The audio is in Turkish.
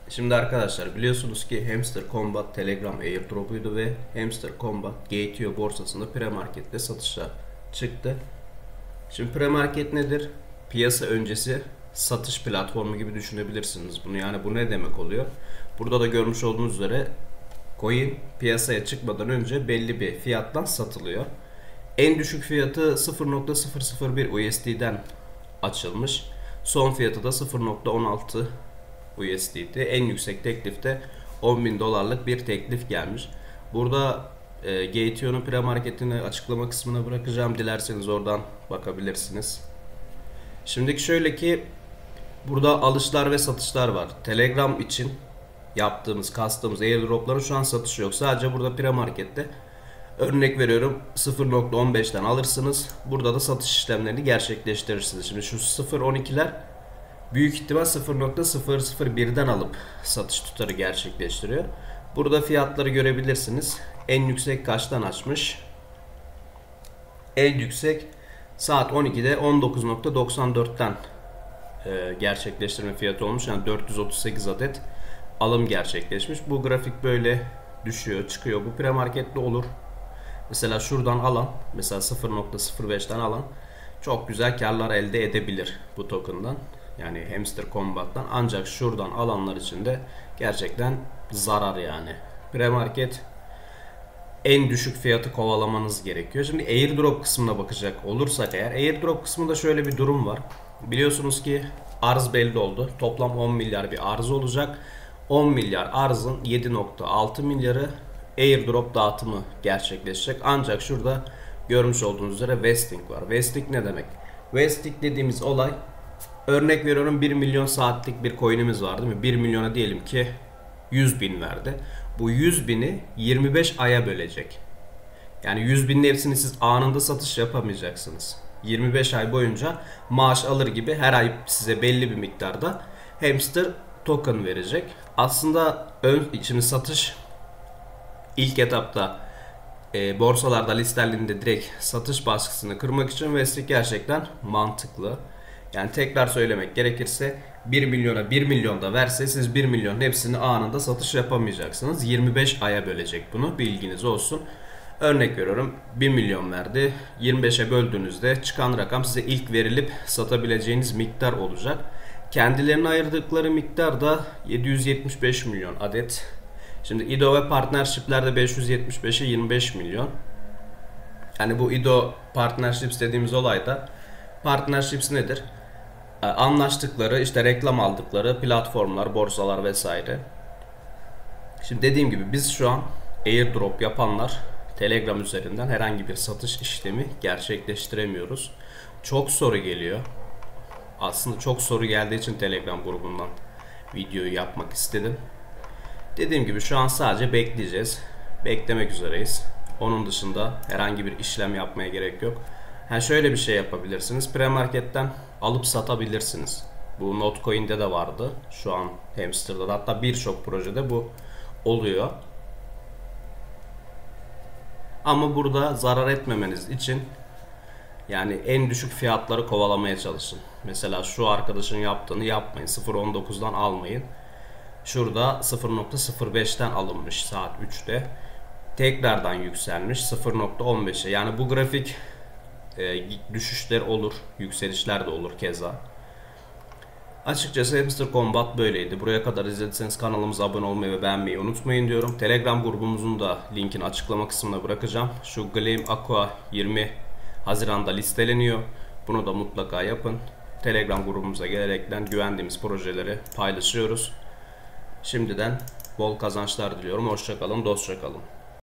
Şimdi arkadaşlar biliyorsunuz ki Hamster Combat Telegram airdrop'uydu ve Hamster Combat Gate.io borsasında pre-markette satışa çıktı. Şimdi pre-market nedir? Piyasa öncesi satış platformu gibi düşünebilirsiniz bunu. Yani bu ne demek oluyor? Burada da görmüş olduğunuz üzere coin piyasaya çıkmadan önce belli bir fiyattan satılıyor. En düşük fiyatı 0.001 USD'den açılmış. Son fiyatı da 0.16 USD'di. En yüksek teklifte 10.000 dolarlık bir teklif gelmiş. Burada Gate.io'nun pre-marketini açıklama kısmına bırakacağım. Dilerseniz oradan bakabilirsiniz. Şimdiki şöyle ki burada alışlar ve satışlar var. Telegram için yaptığımız, kastığımız airdropların şu an satışı yok. Sadece burada pre-markette örnek veriyorum 0.15'ten alırsınız. Burada da satış işlemlerini gerçekleştirirsiniz. Şimdi şu 0.12'ler büyük ihtimal 0.001'den alıp satış tutarı gerçekleştiriyor. Burada fiyatları görebilirsiniz. En yüksek kaçtan açmış? En yüksek saat 12'de 19.94'ten gerçekleştirme fiyatı olmuş. Yani 438 adet alım gerçekleşmiş. Bu grafik böyle düşüyor, çıkıyor. Bu pre-marketli olur. Mesela şuradan alan, mesela 0.05'ten alan çok güzel karlar elde edebilir bu token'dan. Yani Hamster Combat'tan. Ancak şuradan alanlar için de gerçekten zarar yani. Pre-market en düşük fiyatı kovalamanız gerekiyor. Şimdi airdrop kısmına bakacak olursak eğer, airdrop kısmında şöyle bir durum var. Biliyorsunuz ki arz belli oldu. Toplam 10 milyar bir arz olacak. 10 milyar arzın 7.6 milyarı airdrop dağıtımı gerçekleşecek. Ancak şurada görmüş olduğunuz üzere vesting var. Vesting ne demek? Vesting dediğimiz olay, örnek veriyorum 1 milyon saatlik bir coin'imiz var değil mi? 1 milyona diyelim ki 100 bin verdi. Bu 100 bini 25 aya bölecek. Yani 100 binin hepsini siz anında satış yapamayacaksınız. 25 ay boyunca maaş alır gibi her ay size belli bir miktarda Hamster token verecek. Aslında şimdi satış ilk etapta borsalarda listelendiğinde direkt satış baskısını kırmak için vesting gerçekten mantıklı. Yani tekrar söylemek gerekirse 1 milyona 1 milyon da verse siz 1 milyonun hepsini anında satış yapamayacaksınız. 25 aya bölecek bunu, bilginiz olsun. Örnek veriyorum 1 milyon verdi. 25'e böldüğünüzde çıkan rakam size ilk verilip satabileceğiniz miktar olacak. Kendilerine ayırdıkları miktar da 775 milyon adet. Şimdi IDO ve partnership'lerde 575'e 25 milyon. Yani bu IDO partnerships dediğimiz olayda, partnerships nedir? Anlaştıkları, işte reklam aldıkları platformlar, borsalar vesaire. Şimdi dediğim gibi biz şu an airdrop yapanlar Telegram üzerinden herhangi bir satış işlemi gerçekleştiremiyoruz. Çok soru geliyor. Aslında çok soru geldiği için Telegram grubundan videoyu yapmak istedim. Dediğim gibi şu an sadece bekleyeceğiz. Beklemek üzereyiz. Onun dışında herhangi bir işlem yapmaya gerek yok. Şöyle bir şey yapabilirsiniz. Pre-marketten alıp satabilirsiniz. Bu Notcoin'de de vardı. Şu an Hamster'da da, hatta birçok projede bu oluyor. Ama burada zarar etmemeniz için yani en düşük fiyatları kovalamaya çalışın. Mesela şu arkadaşın yaptığını yapmayın. 0.19'dan almayın. Şurada 0.05'ten alınmış saat 3'te. Tekrardan yükselmiş 0.15'e. Yani bu grafik düşüşler olur, yükselişler de olur keza. Açıkçası Hamster Combat böyleydi. Buraya kadar izlediyseniz kanalımıza abone olmayı ve beğenmeyi unutmayın diyorum. Telegram grubumuzun da linkini açıklama kısmına bırakacağım. Şu Gleam Aqua 20 Haziran'da listeleniyor. Bunu da mutlaka yapın. Telegram grubumuza gelerekten güvendiğimiz projeleri paylaşıyoruz. Şimdiden bol kazançlar diliyorum. Hoşça kalın, dostça kalın.